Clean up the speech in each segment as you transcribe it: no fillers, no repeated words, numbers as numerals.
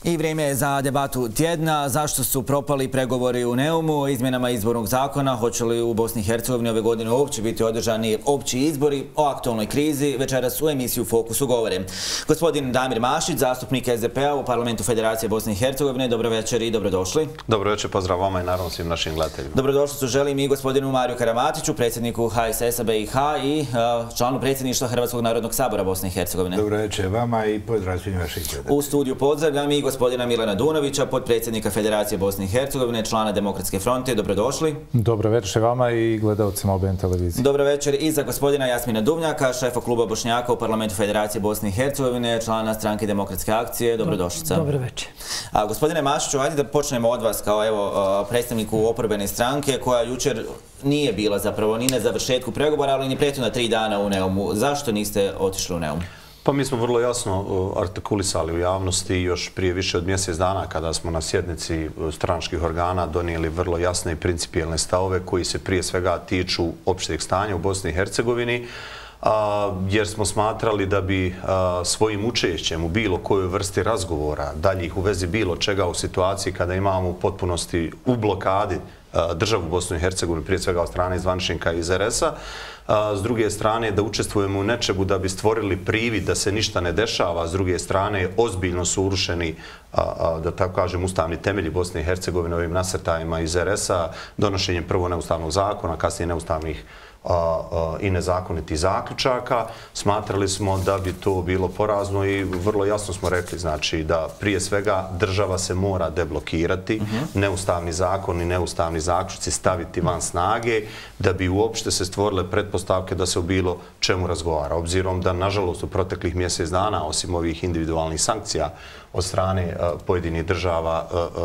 I vrijeme je za debatu tjedna. Zašto su propali pregovori u Neumu o izmjenama izbornog zakona? Hoće li u Bosni i Hercegovini ove godine uopće biti održani opći izbori? O aktualnoj krizi večeras u emisiju Fokus govore gospodin Damir Mašić, zastupnik SDP-a u Parlamentu Federacije Bosne i Hercegovine. Dobro večer i dobrodošli. Dobro večer, pozdrav vama i naravno svim našim gledateljima. Dobrodošli su želim i gospodinu Mariju Karamatiću, predsjedniku HSS-a BiH i članu predsjedništva Hrvatskog narodnog sabora Bosne i Hercegovine. Dobro večer vama i pozdrav svim vašim gledateljima. U studiju pozdravljam i gospodina Milana Dunovića, potpredsjednika Federacije Bosne i Hercegovine, člana Demokratske fronte. Dobrodošli. Dobro večer vama i gledalcima OBN televizije. Dobro večer i za gospodina Jasmina Duvnjaka, šefa kluba Bošnjaka u Parlamentu Federacije Bosne i Hercegovine, člana Stranke Demokratske akcije. Dobrodošlica. Dobro večer. Gospodine Mašiću, hajde da počnemo od vas kao predstavniku oporbene stranke koja jučer nije bila zapravo ni na završetku pregovora, ali ni prethodna 3 dana u Neumu. Zašto niste otišli u Neum? Pa mi smo vrlo jasno artikulisali u javnosti još prije više od mjesec dana kada smo na sjednici stranačkih organa donijeli vrlo jasne i principijelne stavove koji se prije svega tiču opšteg stanja u Bosni i Hercegovini, jer smo smatrali da bi svojim učešćem u bilo kojoj vrsti razgovora, daljih u vezi bilo čega u situaciji kada imamo u potpunosti u blokadi državu Bosnu i Hercegovinu, prije svega od strane zvaničnika iz RS-a, s druge strane da učestvujemo u nečemu da bi stvorili privid da se ništa ne dešava, s druge strane ozbiljno su urušeni, da tako kažem, ustavni temelji Bosne i Hercegovine ovim nasrtajima iz RS-a, donošenjem prvo neustavnog zakona, kasnije neustavnih i nezakonitih zaključaka. Smatrali smo da bi to bilo porazno i vrlo jasno smo rekli, znači da prije svega država se mora deblokirati, neustavni zakon i neustavni zaključci staviti van snage da bi uopšte se stvorile pretpostavke da se o bilo čemu razgovara. Obzirom da, nažalost, u proteklih mjesec dana, osim ovih individualnih sankcija od strane pojedinih država,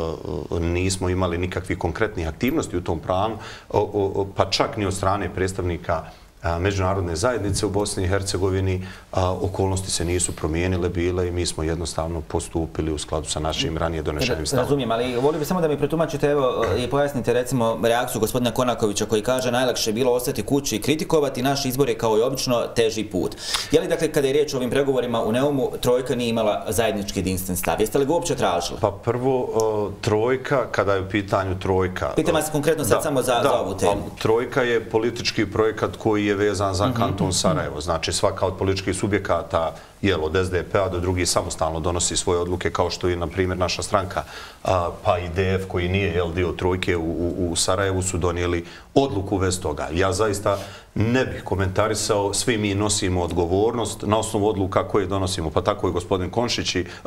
nismo imali nikakvih konkretnih aktivnosti u tom planu, pa čak ni od strane predstavnika međunarodne zajednice u Bosni i Hercegovini. Okolnosti se nisu promijenile bile i mi smo jednostavno postupili u skladu sa našim ranije donešenim stavom. Razumijem, ali volio bih samo da mi protumačite i pojasnite recimo reakciju gospodina Konakovića koji kaže najlakše je bilo ostati kući i kritikovati, naš izbor je kao i obično teži put. Je li dakle kada je riječ o ovim pregovorima u Neumu trojka nije imala zajednički jedinstven stav? Jeste li ga uopće tražili? Pa prvo trojka, kada je u pitanju trojka... Pitam vas konkretno sad samo za ovu temu. Trojka je politički projekat koji je vezan za kanton Sarajevo. Znači svaka od političkih subjekata od SDP-a do drugih samostalno donosi svoje odluke, kao što je na primjer naša stranka, pa i DF koji nije dio trojke u Sarajevu su donijeli odluku vez toga. Ja zaista ne bih komentarisao, svi mi nosimo odgovornost na osnovu odluka koje donosimo, pa tako i gospodin Konšić i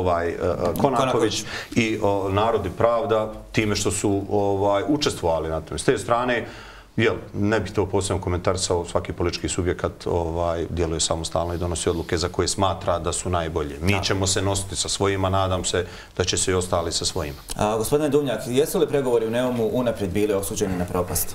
Konaković i Narod i pravda time što su učestvovali na tome. S te strane, ne bih to posebno komentarisao, svaki politički subjekat djeluje samostalno i donosi odluke za koje smatra da su najbolje. Mi ćemo se nositi sa svojima, nadam se da će se i ostali sa svojima. Gospodine Duvnjak, jesu li pregovori u Neumu unaprijed bili osuđeni na propast?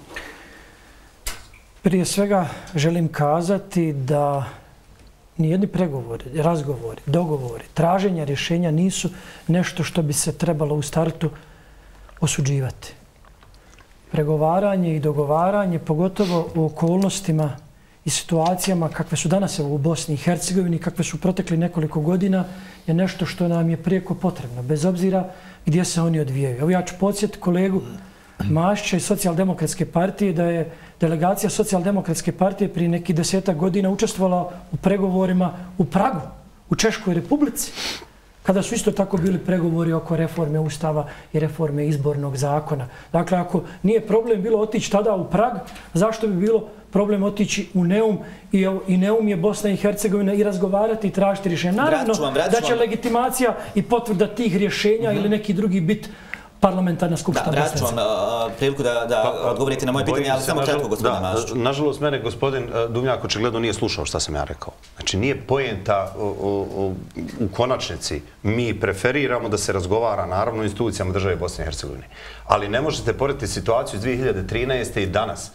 Prije svega želim kazati da nijedni pregovori, razgovori, dogovori, traženja rješenja nisu nešto što bi se trebalo u startu osuđivati. Pregovaranje i dogovaranje, pogotovo u okolnostima i situacijama kakve su danas u Bosni i Hercegovini, kakve su protekli nekoliko godina, je nešto što nam je prijeko potrebno, bez obzira gdje se oni odvijaju. Evo ja ću podsjetiti kolegu Mašića iz Socijaldemokratske partije da je delegacija Socijaldemokratske partije prije nekih 10 godina učestvovala u pregovorima u Pragu, u Češkoj Republici, kada su isto tako bili pregovori oko reforme Ustava i reforme izbornog zakona. Dakle, ako nije problem bilo otići tada u Prag, zašto bi bilo problem otići u Neum i Neum je Bosna i Hercegovina i razgovarati i tražiti rješenja. Naravno da će legitimacija i potvrda tih rješenja ili neki drugi biti parlamentarna skupština. Vratit ću vam priliku da odgovorite na moje pitanje, ali samo kratko, gospodine Mašiću. Nažalost, mene gospodin Duvnjak očigledno nije slušao šta sam ja rekao. Znači, nije poenta u konačnici. Mi preferiramo da se razgovara, naravno, u institucijama države Bosne i Hercegovine. Ali ne možete porediti situaciju iz 2013. i danas.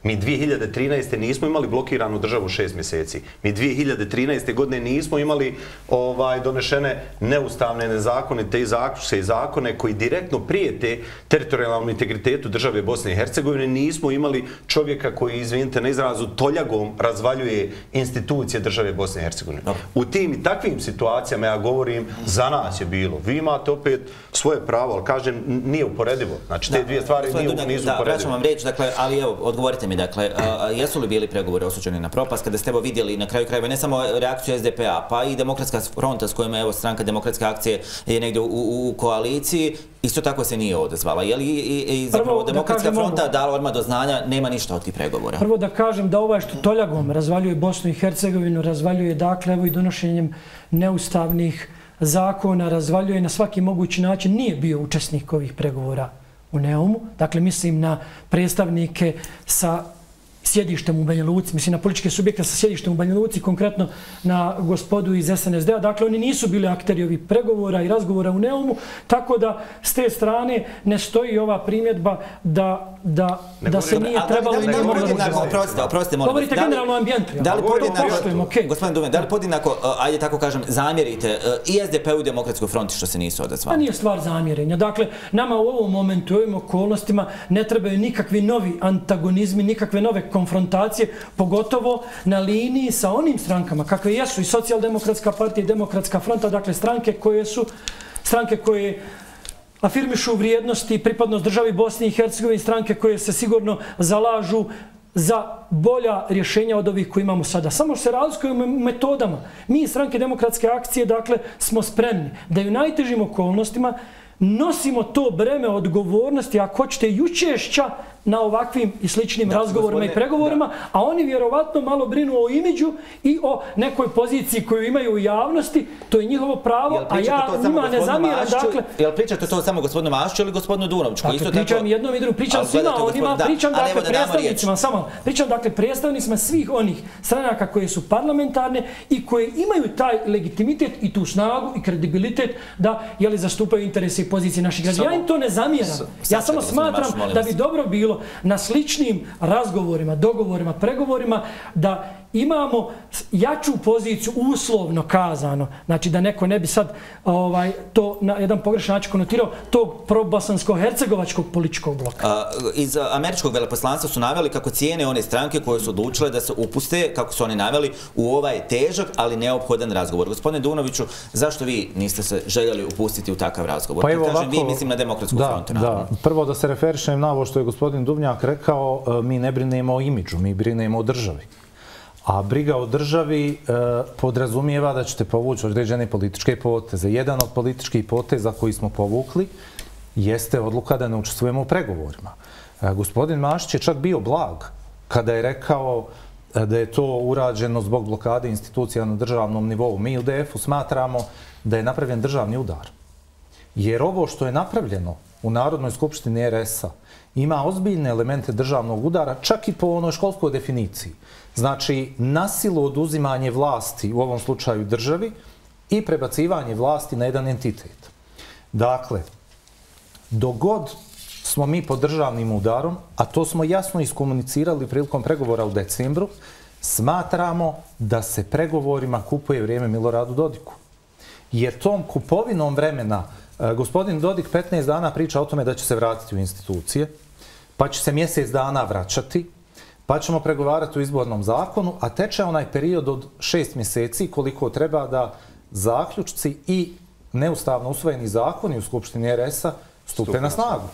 Mi 2013. nismo imali blokiranu državu 6 mjeseci. Mi 2013. godine nismo imali donešene neustavne, nezakonite i zaključke i zakone koji direktno prijete teritorijalnom integritetu države Bosne i Hercegovine. Nismo imali čovjeka koji, izvinite na izrazu, toljagom razvaljuje institucije države Bosne i Hercegovine. U tim i takvim situacijama, ja govorim, za nas je bilo. Vi imate opet svoje pravo, ali kažem, nije uporedivo. Znači, te dvije stvari nisu uporedive. Da, vraćam vam riječ, ali evo, odgovorite mi, dakle, jesu li bili pregovori osuđeni na propast kada ste evo vidjeli na kraju krajeva ne samo reakciju SDP-a, pa i Demokratska fronta s kojima evo stranka Demokratske akcije je negdje u koaliciji, isto tako se nije odazvala. Je li i zapravo Demokratska fronta dala odmah do znanja nema ništa od tih pregovora? Prvo da kažem da ovaj što toljagom razvaljuje Bosnu i Hercegovinu, razvaljuje dakle evo i donošenjem neustavnih zakona, razvaljuje na svaki mogući način, nije bio učesnik ovih pregovora u Neumu. Dakle, mislim na predstavnike sa sjedištem u Banja Luci, mislim na političke subjekte sa sjedištem u Banja Luci, konkretno na gospodu iz SNSD-a. Dakle, oni nisu bili akteri ovih pregovora i razgovora u Neumu, tako da s te strane ne stoji ova primjedba da se nije trebalo i nije moglo razgovarati. Oprostite, molim vas. Govorite generalno o ambijentu. Gospodin Duven, da li podjednako, ajde tako kažem, zamjerite i SDP-u i Demokratskoj fronti što se nisu odazvali? Pa nije stvar zamjerenja. Dakle, nama u ovom momentu, u ovim okolnostima ne trebaju nikakvi novi antagonizmi, nikakve nove konfrontacije, pogotovo na liniji sa onim strankama kakve jesu i Socijaldemokratska partija i Demokratska fronta, dakle stranke koje afirmišu vrijednosti i pripadnost državi Bosne i Hercegovine, stranke koje se sigurno zalažu za bolja rješenja od ovih koji imamo sada. Samo se razlikuju metodama. Mi iz stranke Demokratske akcije, dakle, smo spremni da i u najtežim okolnostima nosimo to breme odgovornosti, ako hoćete, i učešća na ovakvim i sličnim razgovorima i pregovorima, a oni vjerovatno malo brinu o imidžu i o nekoj poziciji koju imaju u javnosti, to je njihovo pravo, a ja njima ne zamjeram, dakle... Jel pričate to samo gospodinu Mašću ili gospodinu Dunoviću? Dakle, pričam jednom i drugom, pričam svima onima, pričam dakle predstavnicima, pričam dakle predstavnicima svih onih stranaka koje su parlamentarne i koje imaju taj legitimitet i tu snagu i kredibilitet da zastupaju interese i pozicije naših građana. Ja im to ne zamjeram. Ja samo smatram da bi dobro bilo na sličnim razgovorima, dogovorima, pregovorima da imamo jaču poziciju, uslovno kazano, znači da neko ne bi sad to na jedan pogrešan način konotirao, tog probosansko-hercegovačkog političkog bloka. Iz američkog veleposlanstva su naveli kako cijene one stranke koje su odlučile da se upuste, kako su oni naveli, u ovaj težak, ali neophodan razgovor. Gospodine Dunoviću, zašto vi niste se željeli upustiti u takav razgovor? Pa evo ovako, vi mislim na Demokratsku frontu. Da, prvo da se referišem na ovo što je gospodin Duvnjak rekao, mi ne brinemo o imidžu, mi brinemo o državi. A briga o državi podrazumijeva da ćete povući određene političke poteze. Jedan od političkih poteza koji smo povukli jeste odluka da ne učestvujemo u pregovorima. Gospodin Mašić je čak bio blag kada je rekao da je to urađeno zbog blokade institucija na državnom nivou. Mi u DF-u smatramo da je napravljen državni udar. Jer ovo što je napravljeno u Narodnoj skupštini RS-a ima ozbiljne elemente državnog udara, čak i po onoj školskoj definiciji. Znači, nasilu oduzimanje vlasti, u ovom slučaju državi, i prebacivanje vlasti na jedan entitet. Dakle, dok god smo mi pod državnim udarom, a to smo jasno iskomunicirali prilikom pregovora u decembru, smatramo da se pregovorima kupuje vrijeme Miloradu Dodiku. Jer tom kupovinom vremena gospodin Dodik 15 dana priča o tome da će se vratiti u institucije, pa će se mjesec dana vraćati, pa ćemo pregovarati u izbornom zakonu, a teče onaj period od 6 mjeseci koliko treba da zaključci i neustavno usvojeni zakoni u Skupštini RS-a stupe na snagu.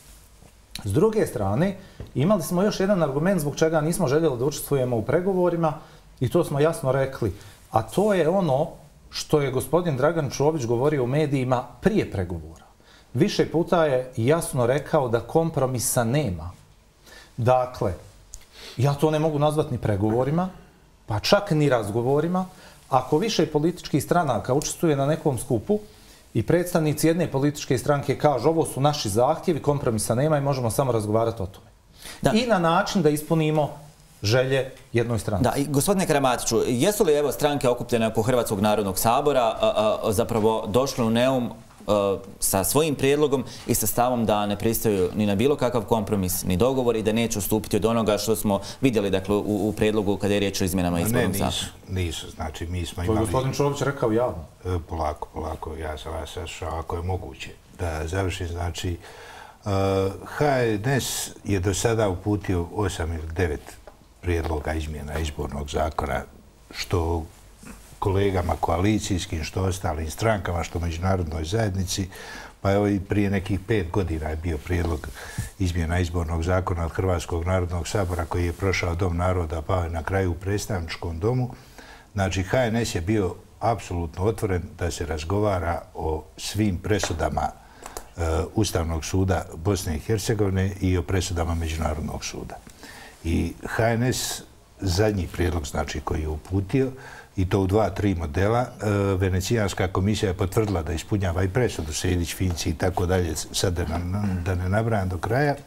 S druge strane, imali smo još jedan argument zbog čega nismo željeli da učestvujemo u pregovorima i to smo jasno rekli, a to je ono što je gospodin Dragan Čović govorio u medijima prije pregovora. Više puta je jasno rekao da kompromisa nema. Dakle, ja to ne mogu nazvati ni pregovorima, pa čak ni razgovorima. Ako više političkih stranaka učestvuje na nekom skupu i predstavnici jedne političke stranke kažu ovo su naši zahtjevi, kompromisa nema i možemo samo razgovarati o tome. I na način da ispunimo želje jednoj stranci. Da, i gospodine Karamatiću, jesu li stranke okupljene oko Hrvatskog narodnog sabora zapravo došle u Neum sa svojim prijedlogom i sa stavom da ne pristaju ni na bilo kakav kompromis, ni dogovor i da neće ustupiti od onoga što smo vidjeli dakle, u prijedlogu kada je riječ o izmjenama izbornog zakona. Nisu. Znači, mi smo To je imali... gospodin Čović rekao javno. Polako. Ja sam vas sašao, ako je moguće da završim. Znači, HNS je do sada uputio 8 ili 9 prijedloga izmjena izbornog zakona, što kolegama koalicijskim, što ostalim strankama, što međunarodnoj zajednici. Pa evo i prije nekih 5 godina je bio prijedlog izmjena izbornog zakona od Hrvatskog narodnog sabora koji je prošao Dom naroda, pa je na kraju u predstavničkom domu. Znači, HNS je bio apsolutno otvoren da se razgovara o svim presudama Ustavnog suda Bosne i Hercegovine i o presudama Međunarodnog suda. I HNS zadnji prijedlog, znači, koji je uputio, i to u 2-3 modela, Venecijanska komisija je potvrdila da ispunjava i presudu Sejdić, Finci i tako dalje, sad da ne nabrajam do kraja.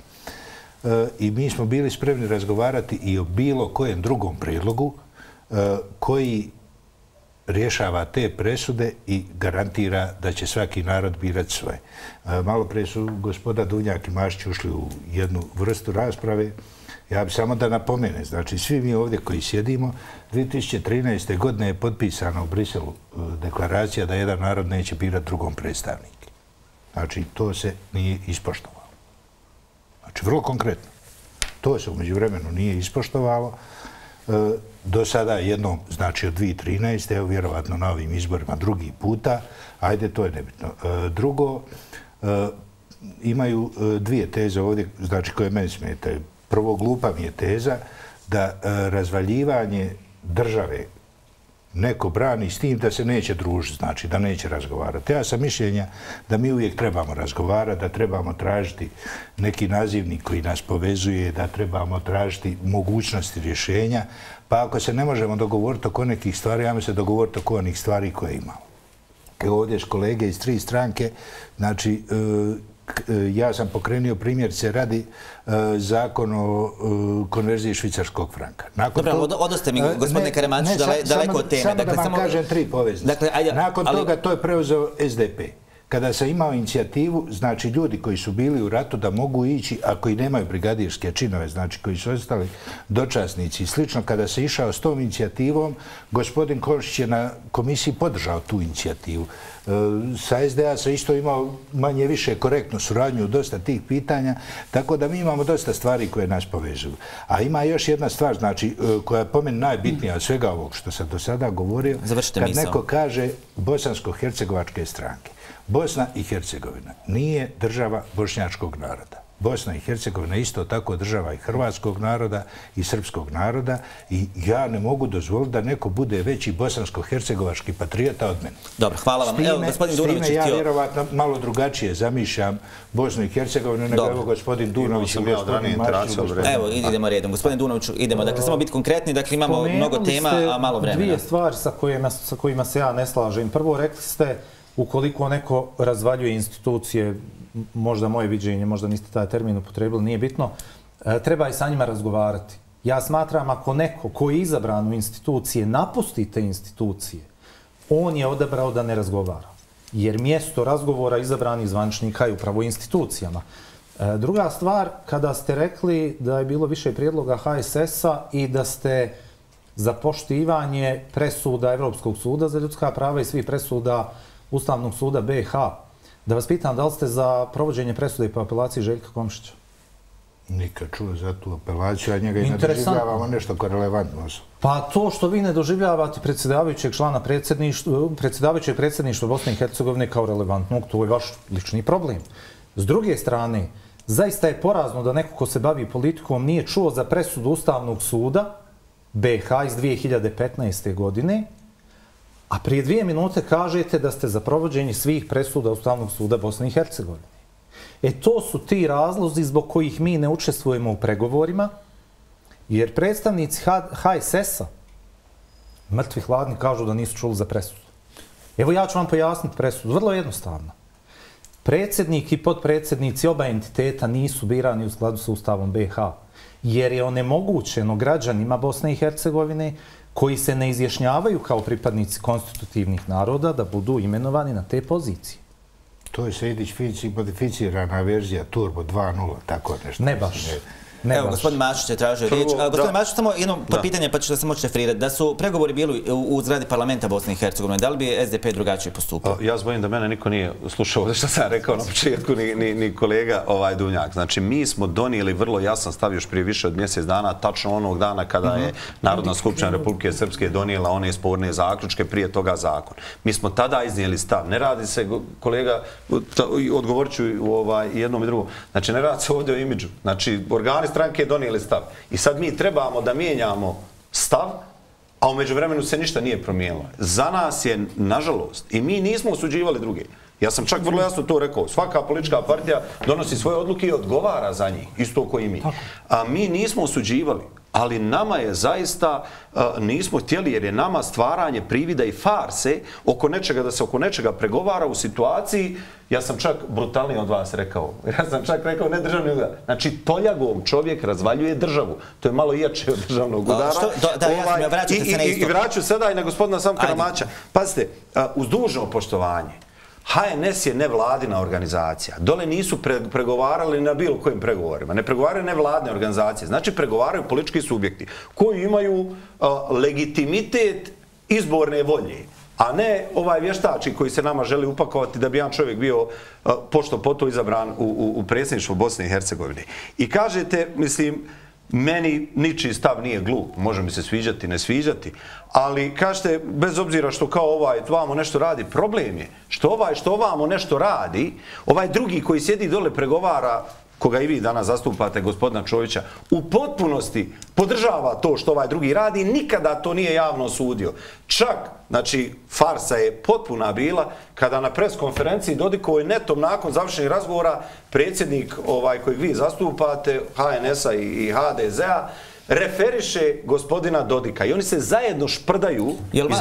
I mi smo bili spremni razgovarati i o bilo kojem drugom prijedlogu koji rješava te presude i garantira da će svaki narod birati svoje. Malo prije su gospoda Duvnjak i Mašić ušli u jednu vrstu rasprave. Ja bih samo da napomenem, znači svi mi ovdje koji sjedimo, 2013. godine je potpisana u Briselu deklaracija da jedan narod neće birati drugom predstavnike. Znači, to se nije ispoštovalo. Znači, vrlo konkretno. To se u međuvremenu nije ispoštovalo. Do sada jednom, znači od 2013. evo vjerovatno na ovim izborima drugi puta, ajde, to je nebitno. Drugo, imaju dvije teze ovdje, znači koje meni smetaju. Prvo, glupa mi je teza da razvaljivanje države neko brani s tim da se neće družiti, znači da neće razgovarati. Ja sam mišljenja da mi uvijek trebamo razgovarati, da trebamo tražiti neki nazivnik koji nas povezuje, da trebamo tražiti mogućnosti rješenja, pa ako se ne možemo dogovoriti oko nekih stvari, ajmo se dogovoriti oko onih stvari koje imamo. Evo ovdje s kolege iz 3 stranke, znači ja sam pokrenio primjerice radi zakon o konverziji švicarskog franka. Dobro, odoste mi, gospodine Karamančić, daleko od teme. Samo da vam kažem 3 poveznice. Nakon toga to je preuzeo SDP. Kada sam imao inicijativu, znači ljudi koji su bili u ratu da mogu ići, a koji nemaju brigadirske činove, znači koji su ostali dočasnici i slično, kada se išao s tom inicijativom, gospodin Komšić je na komisiji podržao tu inicijativu. Sa SDA se isto imao manje više korektnu suradnju u dosta tih pitanja, tako da mi imamo dosta stvari koje nas povezuju. A ima još jedna stvar, znači, koja je po meni najbitnija od svega ovog što sam do sada govorio, kad neko kaže bosansko-hercegovačke stranke. Bosna i Hercegovina nije država bošnjačkog naroda. Bosna i Hercegovina isto tako država i hrvatskog naroda i srpskog naroda i ja ne mogu dozvoliti da neko bude veći bosansko-hercegovački patriota od mene. Dobro, hvala vam. Evo, gospodin Dunović ja vjerovatno malo drugačije zamišljam Bosnu i Hercegovinu nego evo gospodin Dunović i gospodin Mašić. Evo, idemo redom. Gospodin Dunović, idemo. Dakle, samo biti konkretni, dakle imamo mnogo tema, a malo vremena. Dvije stvari sa kojima se ja ne slažem. Prvo, rekli ste, ukoliko neko razvaljuje institucije, možda moje viđenje, možda niste taj termin upotrebili, nije bitno, treba i sa njima razgovarati. Ja smatram, ako neko koji je izabran u institucije napusti te institucije, on je odabrao da ne razgovara. Jer mjesto razgovora izabranih zvančnika je upravo institucijama. Druga stvar, kada ste rekli da je bilo više prijedloga HSS-a i da ste za poštivanje presuda Evropskog suda za ljudska prava i svih presuda Ustavnog suda BiH, da vas pitam da li ste za provođenje presude po apelaciji Željka Komšića? Nikad čuo za tu apelaciju, a njega i ne doživljavamo nešto kao relevantno. Pa to što vi ne doživljavate predsjedavajućeg člana predsjedavajućeg predsjedništva Bosne i Hercegovine kao relevantnog, to je vaš lični problem. S druge strane, zaista je porazno da neko ko se bavi politikom nije čuo za presudu Ustavnog suda BiH iz 2015. godine, a prije 2 minute kažete da ste za provođenje svih presuda Ustavnog suda Bosne i Hercegovine. To su ti razlozi zbog kojih mi ne učestvujemo u pregovorima, jer predstavnici HSS-a mrtvi hladni kažu da nisu čuli za presudu. Evo ja ću vam pojasniti presudu, vrlo jednostavno. Predsjednik i podpredsjednici oba entiteta nisu birani u skladu sa Ustavom BiH, jer je onemogućeno građanima Bosne i Hercegovine koji se ne izjašnjavaju kao pripadnici konstitutivnih naroda da budu imenovani na te pozicije. To je Sejdić-Finci modificirana verzija Turbo 2.0, tako nešto. Ne baš. Evo, gospodin Mašić je tražio riječ. Gospodin Mašić, samo jedno pitanje pa ću da se moći referirati. Da su pregovori bili u zgradi parlamenta Bosne i Hercegovine, da li bi SDP drugačije postupio? Ja zbojim da mene niko nije slušao ovdje što sam rekao na početku, ni kolega Duvnjak. Znači, mi smo donijeli vrlo jasan stav još prije više od mjesec dana, tačno onog dana kada je Narodna skupština Republike Srpske donijela one sporne zaključke, prije toga zakon. Mi smo tada iznijeli stav. Ne radi se, kolega, odgovorit ću jednom i drugom, znači ne radi se ovdje o imidžu. Znači, organi stranke donijeli stav. I sad mi trebamo da mijenjamo stav, a u međuvremenu se ništa nije promijenilo. Za nas je, nažalost, i mi nismo osuđivali druge. Ja sam čak vrlo jasno to rekao. Svaka politička partija donosi svoje odluke i odgovara za njih, isto koji mi. A mi nismo osuđivali. Ali nama je zaista, nismo htjeli, jer je nama stvaranje privida i farse oko nečega, da se oko nečega pregovara u situaciji, ja sam čak brutalnije od vas rekao. Ja sam čak rekao ne državni udar. Znači, toljagom čovjek razvaljuje državu. To je malo jače od državnog udara. I vraću sada i na gospodina Samka Ramaća. Pazite, uz dužno poštovanje, HNS je nevladina organizacija. Dole nisu pregovarali na bilo kojim pregovorima. Ne pregovaraju nevladine organizacije. Znači, pregovaraju politički subjekti koji imaju legitimitet izborne volje, a ne ovaj vještači koji se nama želi upakovati da bi jedan čovjek bio pošto poto izabran u predsjedništvo Bosne i Hercegovine. I kažete, mislim, meni ničiji stav nije glup, može mi se sviđati, ne sviđati, ali kažete, bez obzira što kao ovaj vamo nešto radi, problem je što ovamo nešto radi, ovaj drugi koji sjedi dole pregovara, koga i vi danas zastupate, gospodina Čovića, u potpunosti podržava to što ovaj drugi radi, nikada to nije javno osudio. Čak, znači, farsa je potpuna bila kada na preskonferenciji Dodikovoj netom nakon završenih razgovora predsjednik kojeg vi zastupate, HNS-a i HDZ-a, referiše gospodina Dodika i oni se zajedno šprdaju,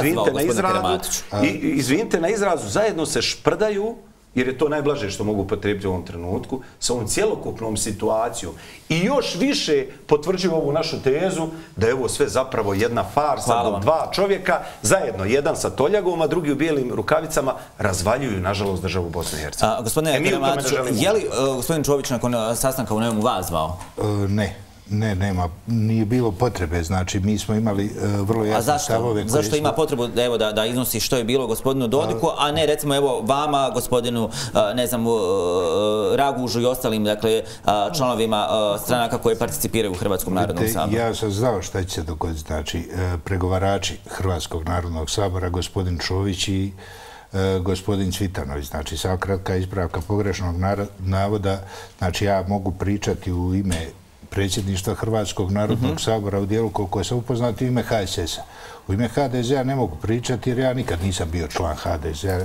izvinite na izrazu, zajedno se šprdaju, jer je to najblaže što mogu potrebiti u ovom trenutku, sa ovom cjelokupnom situacijom. I još više potvrđuju ovu našu tezu da je ovo sve zapravo jedna farsa do dva čovjeka, zajedno, jedan sa toljagom, a drugi u bijelim rukavicama, razvaljuju, nažalost, državu Bosne i Hercegovine. Gospodine Karamatiću, je li gospodin Čović nakon sastanka u Neumu vas zvao? Ne, nema, nije bilo potrebe, znači mi smo imali vrlo jasne stavove. A zašto ima potrebu da iznosi što je bilo gospodinu Dodiku, a ne recimo evo vama, gospodinu, ne znam, Ragužu i ostalim, dakle, članovima stranaka koje participiraju u Hrvatskom narodnom saboru? Ja sam znao šta će se dogoditi, znači pregovarači Hrvatskog narodnog sabora, gospodin Čović i gospodin Cvitanović, znači samo kratka ispravka pogrešnog navoda, znači ja mogu pričati u ime predsjedništva Hrvatskog narodnog sabora u dijelu koliko sam upoznat u ime HSS-a. U ime HDZ-a ne mogu pričati jer ja nikad nisam bio član HDZ-a.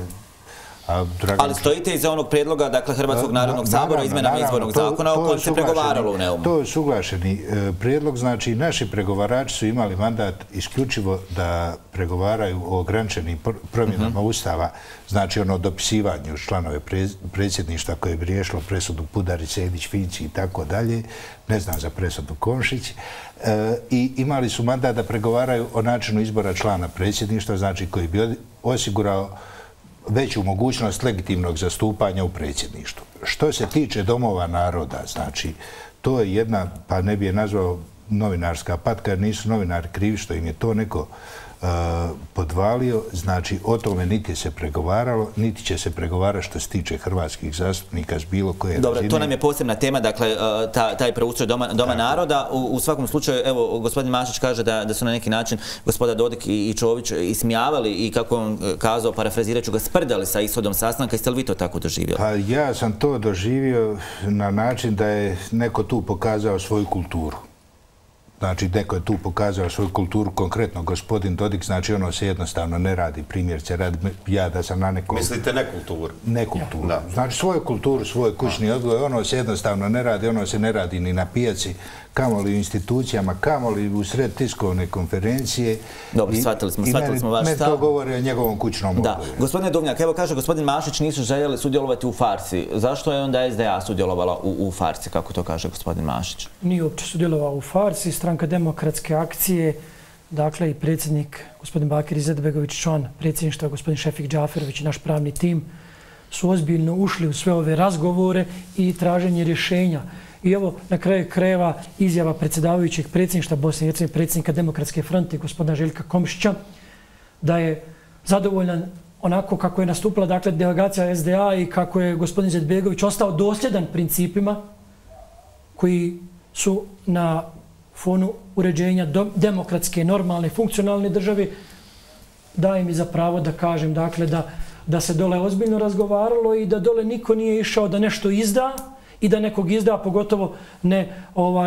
Ali stojite iza onog prijedloga, dakle, Hrvatskog narodnog sabora izmenama izbornog zakona o kojem se pregovaralo u Neumu? To je suglašeni prijedlog, znači naši pregovarači su imali mandat isključivo da pregovaraju o ograničenim promjenama Ustava, znači ono dopisivanju članove predsjedništva koje bi riješilo presudu Pudarić, Sejdić, Finci i tako dalje, ne znam za presudu Komšić, i imali su mandat da pregovaraju o načinu izbora člana predsjedništva, znači koji bi osigurao veću mogućnost legitimnog zastupanja u predsjedništvu. Što se tiče domova naroda, znači, to je jedna, pa ne bi je nazvao novinarska patka, jer nisu novinari krivi što im je to neko podvalio, znači o tome niti se pregovaralo, niti će se pregovarati što se tiče hrvatskih zastupnika s bilo koje razine. Dobro, to nam je posebna tema, dakle, taj preustroj Doma naroda. U svakom slučaju, evo, gospodin Mašić kaže da su na neki način gospoda Dodik i Čović ismijavali i, kako on kazao, parafrazirat ću ga, sprdali sa ishodom sastanka. Jeste li vi to tako doživjeli? Pa ja sam to doživio na način da je neko tu pokazao svoju kulturu. Znači, neko je tu pokazao svoju kulturu, konkretno gospodin Dodik, znači ono se jednostavno ne radi, primjerce radi, ja da sam na nekom... Mislite nekulturu? Nekulturu. Znači, svoju kulturu, svoj kućni odgoj, ono se jednostavno ne radi, ono se ne radi ni na pijaci, kamoli u institucijama, kamoli u sred tiskovne konferencije. Dobro, shvatili smo vaš stav. Meni to govori o njegovom kućnom odgoju. Da. Gospodine Duvnjak, evo kaže gospodin Mašić nisu željeli sudjelovati u farsi. Zašto je onda SDA sudjelovala u farsi, kako to kaže gospodin Mašić? Nije uopće sudjelovao u farsi. Stranka Demokratske akcije, dakle i predsjednik gospodin Bakir Izetbegović, član predsjedništva gospodin Šefik Džaferović i naš pravni tim su ozbiljno ušli u sve ove razgovore i traženje rješenja. I evo, na kraju krajeva izjava predsjedavajućeg predsjedništva Bosne i Hercegovine, predsjednika Demokratske fronte, gospodina Željka Komšića, da je zadovoljan onako kako je nastupila dakle, delegacija SDA i kako je gospodin Izetbegović ostao dosljedan principima koji su na fonu uređenja demokratske, normalne, funkcionalne države. Daje mi za pravo da kažem dakle, da se dole ozbiljno razgovaralo i da dole niko nije išao da nešto izda i da nekog izda, pogotovo ne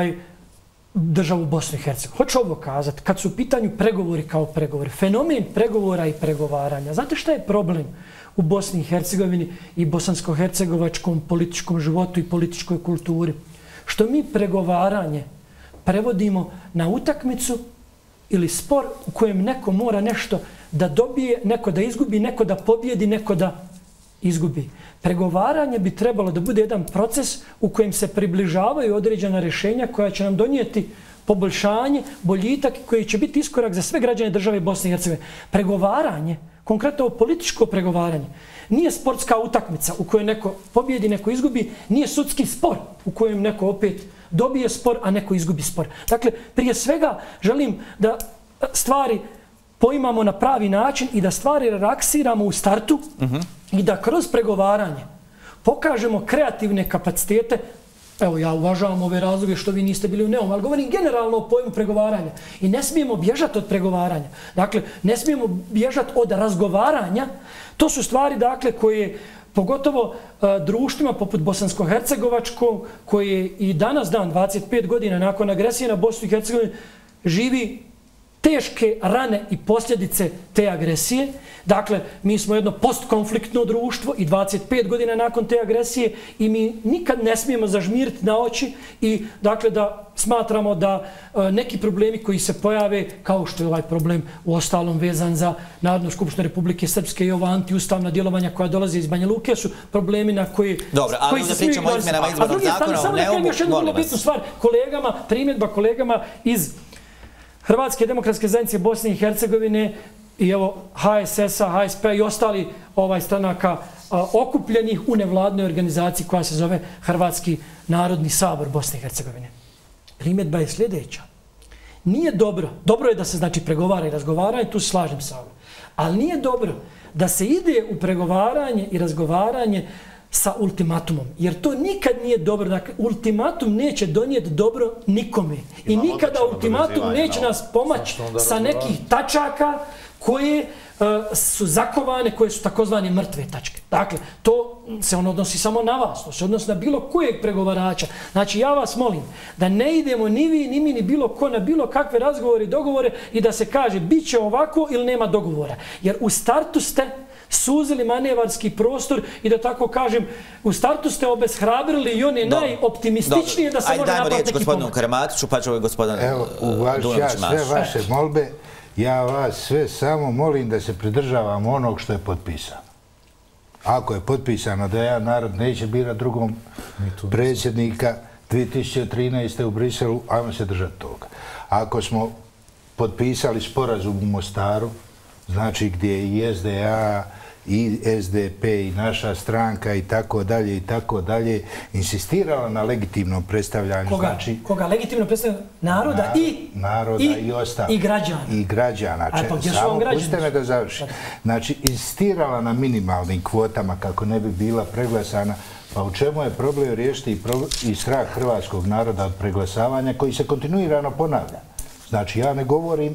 državu Bosnu i Hercegovinu. Hoću ovo kazati, kad su u pitanju pregovori kao pregovori, fenomen pregovora i pregovaranja, znate šta je problem u Bosni i Hercegovini i bosansko-hercegovačkom političkom životu i političkoj kulturi? Što mi pregovaranje prevodimo na utakmicu ili spor u kojem neko mora nešto da dobije, neko da izgubi, neko da pobjedi, neko da izgubi. Pregovaranje bi trebalo da bude jedan proces u kojem se približavaju određena rješenja koja će nam donijeti poboljšanje, boljitak koji će biti iskorak za sve građane države Bosne i Hercegovine. Pregovaranje, konkretno političko pregovaranje, nije sportska utakmica u kojoj neko pobjedi, neko izgubi, nije sudski spor u kojem neko opet dobije spor, a neko izgubi spor. Dakle, prije svega želim da stvari poimamo na pravi način i da stvari relaksiramo u startu i da kroz pregovaranje pokažemo kreativne kapacitete. Evo, ja uvažavam ove razloge što vi niste bili u Neumu, ali govorim generalno o pojmu pregovaranja. I ne smijemo bježati od pregovaranja. Dakle, ne smijemo bježati od razgovaranja. To su stvari, dakle, koje pogotovo društvima poput bosansko-hercegovačkog, koje i danas dan, 25 godina nakon agresije na Bosnu i Hercegovinu, živi teške rane i posljedice te agresije. Dakle, mi smo jedno postkonfliktno društvo i 25 godina nakon te agresije i mi nikad ne smijemo zažmiriti na oči i dakle da smatramo da neki problemi koji se pojave, kao što je ovaj problem u ostalom vezan za Narodnu skupštinu Republike Srpske i ova antiustavna djelovanja koja dolaze iz Banja Luke, su problemi na koji... Dobro, ali da pričamo o izmjenama izbornog zakona o Neumu, molim vas. Stvar, primjedba kolegama iz Hrvatske demokratske zajednice Bosne i Hercegovine i evo HSS-a, HSP-a i ostali stranaka okupljenih u nevladnoj organizaciji koja se zove Hrvatski narodni sabor Bosne i Hercegovine. Primjedba je sljedeća. Nije dobro je da se znači pregovara i razgovara i tu se slažem sa ovim, ali nije dobro da se ide u pregovaranje i razgovaranje sa ultimatumom, jer to nikad nije dobro. Dakle, ultimatum neće donijeti dobro nikome. I nikada ultimatum neće nas pomaći sa nekih tačaka koje su zakovane, koje su takozvane mrtve tačke. Dakle, to se odnosi samo na vas, to se odnosi na bilo kojeg pregovarača. Znači, ja vas molim da ne idemo ni vi, ni mi, ni bilo ko na bilo kakve razgovore i dogovore i da se kaže bit će ovako ili nema dogovora. Jer u startu ste suzili manevarski prostor i da tako kažem, u startu ste obeshrabrili i one najoptimističnije da se može napraviti neki pomak. Ajde, dajmo riječ gospodinu Karamatiću, pa će ovaj gospodin Dunović Maš. Sve vaše molbe, ja vas sve samo molim da se pridržavamo onog što je potpisano. Ako je potpisano da jedan narod neće birati drugom predsjednika 2013. u Briselu, ajmo se držati toga. Ako smo potpisali sporazum u Mostaru, znači gdje je i SDA, i SDP, i naša stranka, i tako dalje, insistirala na legitimnom predstavljanju. Koga? Legitimno predstavljanje naroda i ostalo. I građana. I građana. Samo pustite me da završim. Znači, insistirala na minimalnim kvotama kako ne bi bila preglasana. Pa u čemu je problem riješiti i strah hrvatskog naroda od preglasavanja koji se kontinuirano ponavlja? Znači, ja ne govorim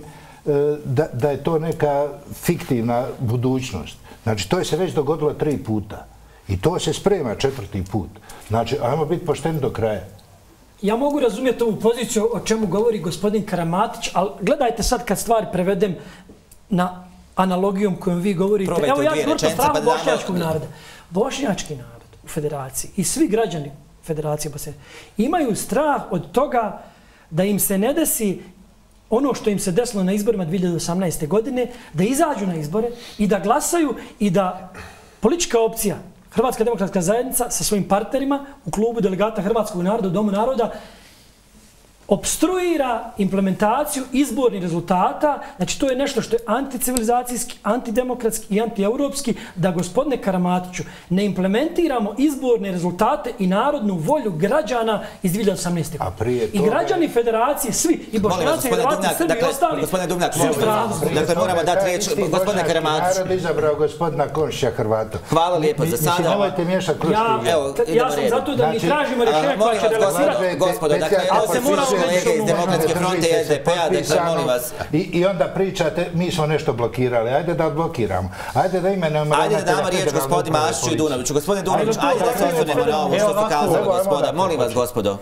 da je to neka fiktivna budućnost. Znači, to je se već dogodilo 3 puta. I to se sprema 4. put. Znači, ajmo biti pošteni do kraja. Ja mogu razumjeti ovu poziciju o čemu govori gospodin Karamatić, ali gledajte sad kad stvari prevedem na analogijom kojom vi govorite. Evo ja govorim o strahu bošnjačkog naroda. Bošnjački narod u federaciji i svi građani federacije Bosne imaju strah od toga da im se ne desi ono što im se desilo na izborima 2018. godine, da izađu na izbore i da glasaju i da politička opcija Hrvatska demokratska zajednica sa svojim partnerima u klubu delegata Hrvatskog naroda u Domu naroda obstruira implementaciju izbornih rezultata, znači to je nešto što je anticivilizacijski, antidemokratski i antieuropski, da gospodine Karamatiću ne implementiramo izborne rezultate i narodnu volju građana iz 2018. godine. I građani federacije, svi, i Bošnjaci, i Hrvati, Srbi i ostali, gospodine Duvnjak, dakle moramo dati riječ gospodine Karamatiću. Narod izabrao gospodina Komšića Hrvata. Hvala lijepo za sada. Nemojte miješati kruške i jabuke. Ja sam zato da mi tražimo rješenja koja će relaksirati. Gospodo, dakle, kolege iz Demokratske fronte i SDP-a, dakle, molim vas. I onda pričate, mi smo nešto blokirali, ajde da odblokiramo. Ajde da imenujemo... Ajde da damo riječ gospodinu Mašiću i Dunoviću. Gospodine Dunović, ajde da se osvrnemo na ovo što su kazali gospoda. Molim vas, gospodo.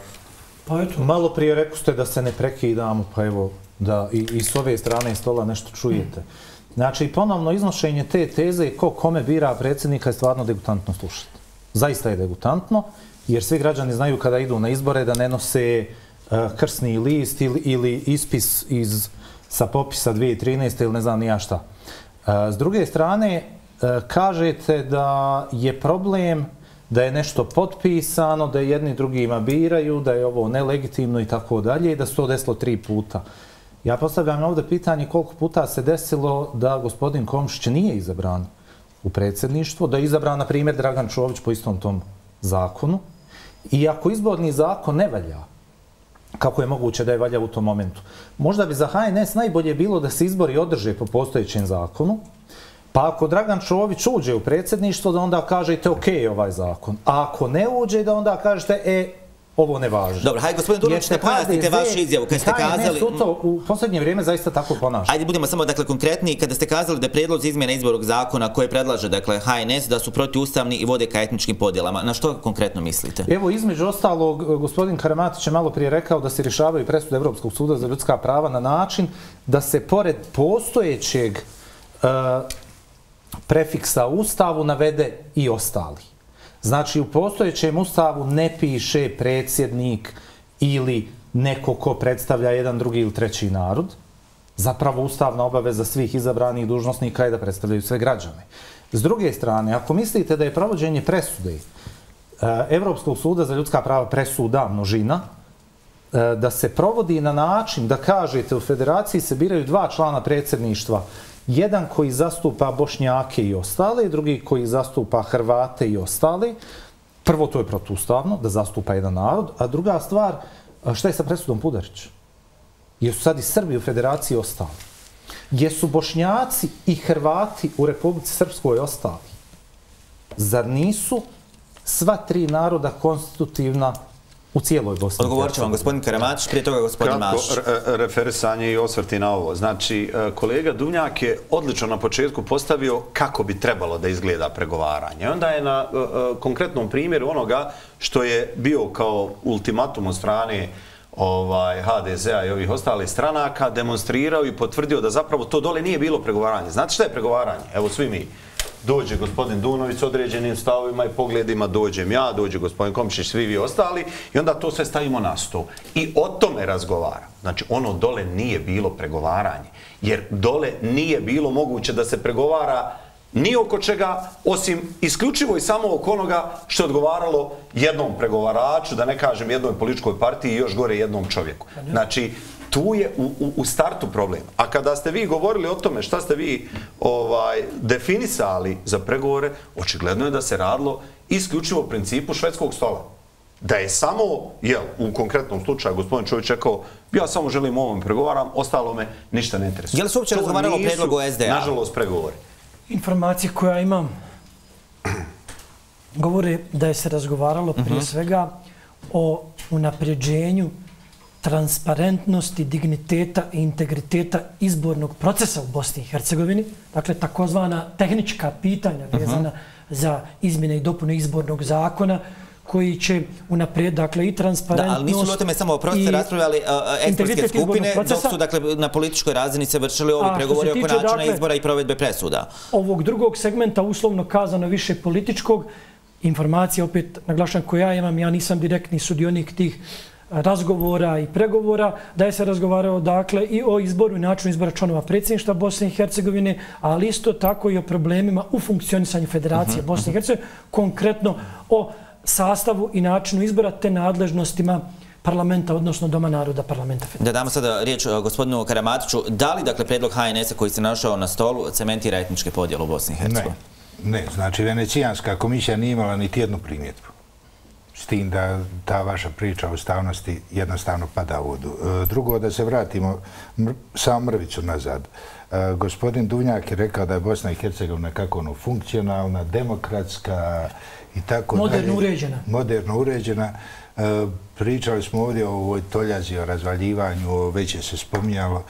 Malo prije rekao ste da se ne prekidamo, pa evo, da i s ove strane stola nešto čujete. Znači, ponovno iznošenje te teze ko kome bira predsjednika je stvarno degutantno slušati. Zaista je degutantno, jer svi građani znaju kada idu na izbore da ne nose krsni list ili ispis sa popisa 2013. ili ne znam ni ja šta. S druge strane, kažete da je problem da je nešto potpisano, da jedni drugima biraju, da je ovo nelegitimno i tako dalje i da se to desilo 3 puta. Ja postavljam ovdje pitanje koliko puta se desilo da gospodin Komšić nije izabran u predsjedništvo, da je izabran, na primjer, Dragan Čović po istom tom zakonu. I ako izborni zakon ne valja, kako je moguće da je valja u tom momentu, možda bi za HNS najbolje bilo da se izbori održe po postojećem zakonu, pa ako Dragan Čović uđe u predsjedništvo, da onda kažete ok ovaj zakon. A ako ne uđe, da onda kažete ovo ne važi. Dobro, hajde gospodin Dunović, ne pojasnite vašu izjavu kad ste kazali... U posljednje vrijeme zaista tako ponaša. Ajde, budemo samo dakle konkretniji. Kada ste kazali da prijedlozi izmjena izbornog zakona koje predlaže dakle HNS da su protiustavni i vode ka etničkim podjelama, na što konkretno mislite? Evo, između ostalog, gospodin Karamatić je malo prije rekao da se rješavaju presude Evropskog suda za ljudska prava na način da se pored postojećeg prefiksa u Ustavu navede i ostali. Znači, u postojećem Ustavu ne piše predsjednik ili neko ko predstavlja jedan, drugi ili treći narod. Zapravo, ustavna obaveza svih izabranih dužnosnika je da predstavljaju sve građane. S druge strane, ako mislite da je provođenje presude Evropskog suda za ljudska prava presuda množina, da se provodi na način da kažete u federaciji se biraju 2 člana predsjedništva, jedan koji zastupa Bošnjake i ostale, drugi koji zastupa Hrvate i ostale. Prvo, to je protuustavno, da zastupa jedan narod, a druga stvar, šta je sa presudom Pudarić? Jesu sad i Srbi u federaciji ostali? Jesu Bošnjaci i Hrvati u Republici Srpskoj ostali? Zar nisu sva 3 naroda konstitutivna u cijeloj Bosni? Odgovorit će vam gospodin Karamatić, prije toga gospodin Mašić. Kratko referisanje i osvrti na ovo. Znači, kolega Duvnjak je odlično na početku postavio kako bi trebalo da izgleda pregovaranje. Onda je na konkretnom primjeru onoga što je bio kao ultimatum od strane HDZ-a i ovih ostalih stranaka demonstrirao i potvrdio da zapravo to dole nije bilo pregovaranje. Znate šta je pregovaranje? Evo svi mi. Dođe gospodin Dunović s određenim stavovima i pogledima, dođem ja, dođe gospodin Komšić, svi vi ostali i onda to sve stavimo na stol. I o tome razgovara. Znači, ono dole nije bilo pregovaranje. Jer dole nije bilo moguće da se pregovara ni oko čega, osim isključivo i samo oko onoga što je odgovaralo jednom pregovaraču, da ne kažem jednoj političkoj partiji i još gore jednom čovjeku. Znači, tu je u startu problem. A kada ste vi govorili o tome šta ste vi definisali za pregovore, očigledno je da se radilo isključivo principu švedskog stola. Da je samo, u konkretnom slučaju, gospodin Čović rekao, ja samo želim ovom pregovaram, ostalo me ništa ne interesuje. Je li se uopće razgovaralo o predlogu SDA? Nažalost, pregovori. Informacije koje ja imam govore da je se razgovaralo prije svega o unapređenju transparentnosti, digniteta i integriteta izbornog procesa u Bosni i Hercegovini. Dakle, takozvana tehnička pitanja vezana za izmjene i dopune izbornog zakona koji će unaprijed, dakle, i transparentnost... Da, ali nisu li o tome samo oprosti raspravljali ekspertske skupine, dok su, dakle, na političkoj razini se vršili ovi pregovori oko načina izbora i provedbe presuda? Ovog drugog segmenta, uslovno kazano više političkog, informacija, opet naglašam koja ja imam, ja nisam direktni sudionik tih razgovora i pregovora, da je se razgovarao dakle i o izboru i načinu izbora članova predsjedništva Bosne i Hercegovine, ali isto tako i o problemima u funkcionisanju Federacije Bosne i Hercegovine, konkretno o sastavu i načinu izbora te nadležnostima parlamenta, odnosno Doma naroda parlamenta Federacije. Da damo sada riječ gospodinu Karamatiću. Da li, dakle, prijedlog HNS-a koji se našao na stolu cementira etničke podjele u Bosni i Hercegovini? Ne, znači Venecijanska komisija nije imala niti jednu primjedbu. S tim da ta vaša priča o ustavnosti jednostavno pada u vodu. Drugo, da se vratimo samo mrvicu nazad. Gospodin Duvnjak je rekao da je Bosna i Hercegovina kako ono funkcionalna, demokratska i tako dalje. Moderno uređena. Moderno uređena. Pričali smo ovdje o ovoj toljazi, o razvaljivanju, već je se spominjalo.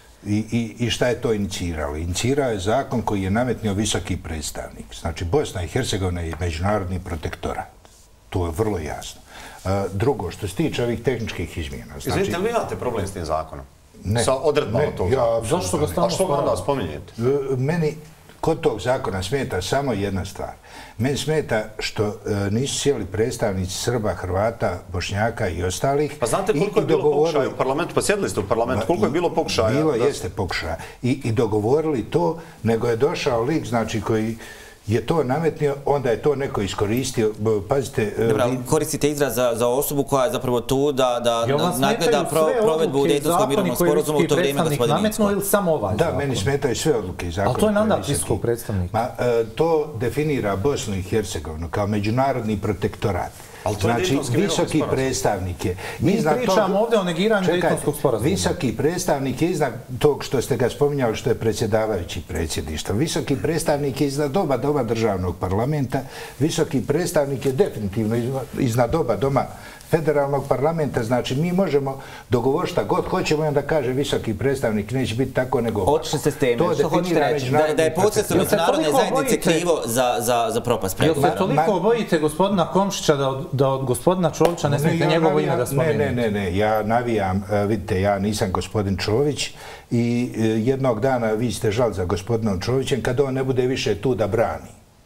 I šta je to iniciralo? Inicirao je zakon koji je nametnio visoki predstavnik. Znači, Bosna i Hercegovina je međunarodni protektorat. To je vrlo jasno. Drugo, što se tiče ovih tehničkih izmjena... Izvinite, li vi imate problem s tim zakonom? Ne. Sa odredbama tog zakona? Zašto ga stalno što ga onda spominjete? Meni kod tog zakona smeta samo jedna stvar. Meni smeta što nisu sjeli predstavnici Srba, Hrvata, Bošnjaka i ostalih. Pa znate koliko je bilo pokušaja u parlamentu? Pa sjedili ste u parlamentu. Koliko je bilo pokušaja? Bilo jeste pokušaja. I dogovorili to, nego je došao lik, znači, koji je to nametnio, onda je to neko iskoristio. Pazite... Dobro, koristite izraz za osobu koja je zapravo tu da nagleda provedbu u Dejtonskog mirovnog sporazuma u to vrijeme, gospodin Incko. Ili samo ovaj da, meni smetaju sve odluke i zakone. Ali to je mandat visokog predstavnika. To definira Bosnu i Hercegovinu kao međunarodni protektorat. Znači, visoki predstavnik je... Mi pričamo ovdje o negiranju Dejtonskog sporazuma. Visoki predstavnik je iznad tog što ste ga spominjali, što je predsjedavajući predsjedništva. Visoki predstavnik je iznad oba doma državnog parlamenta. Visoki predstavnik je definitivno iznad oba doma federalnog parlamenta. Znači, mi možemo dogovoriti šta god hoćemo i onda kaže visoki predstavnik neće biti tako nego... Otišli se s teme. Što hoćete reći? Da je posredstvo međunarodne zajednice krivo za propast pregovora. Jel se toliko bojite gospodina Komšića da od gospodina Čovića ne smijete njegovo ime da spomenete? Ne, ja navijam, vidite, ja nisam gospodin Čović i jednog dana vi ste žal za gospodinom Čovićem kad on ne bude više tu da brani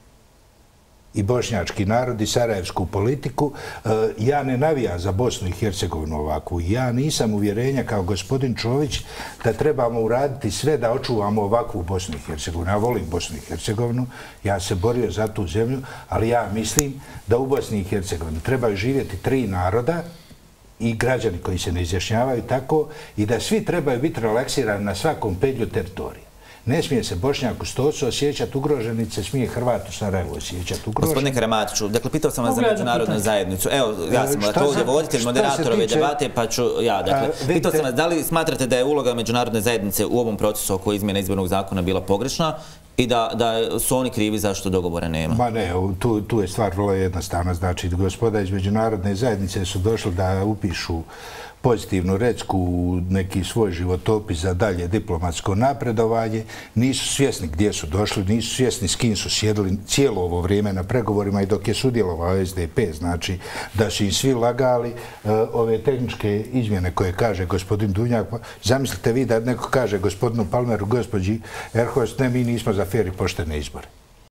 i bošnjački narod i sarajevsku politiku. Ja ne navijam za Bosnu i Hercegovinu ovakvu. Ja nisam uvjerenja kao gospodin Čović da trebamo uraditi sve da očuvamo ovakvu Bosnu i Hercegovinu. Ja volim Bosnu i Hercegovinu, ja se borio za tu zemlju, ali ja mislim da u Bosni i Hercegovini trebaju živjeti 3 naroda i građani koji se ne izjašnjavaju tako i da svi trebaju biti relaksirani na svakom pedlju teritorija. Ne smije se Bošnjak u Stocu osjećati ugrožen, niti se smije Hrvat u Sarajevu osjećati ugrožen. Gospodine Karamatiću, dakle, pitao sam vas za međunarodnu zajednicu. Evo, ja sam ovdje voditelj, moderator ove debate, pa ću ja, dakle, pitao sam vas da li smatrate da je uloga međunarodne zajednice u ovom procesu oko izmjene izbornog zakona bila pogrešna i da su oni krivi zašto dogovora nema? Ma ne, tu je stvar vrlo jednostavna. Znači, gospoda iz međunarodne zajednice su došli da upišu pozitivnu recku u neki svoj životopis za dalje diplomatsko napredovanje. Nisu svjesni gdje su došli, nisu svjesni s kim su sjedili cijelo ovo vrijeme na pregovorima i dok je sudjelovao SDP. Znači, da su im svi lagali ove tehničke izmjene koje kaže gospodin Duvnjak. Zamislite vi da neko kaže gospodinu Palmeru, gospođi Erhost, ne, mi nismo za fer i poštene izbore.